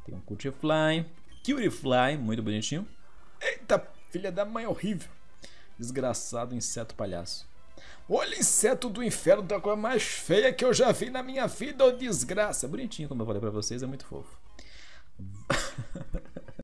Tem um Cutifly, Cutiefly, muito bonitinho. Eita, filha da mãe, horrível. Desgraçado inseto palhaço. Olha, inseto do inferno, da coisa mais feia que eu já vi na minha vida, ô desgraça. Bonitinho, como eu falei pra vocês, é muito fofo.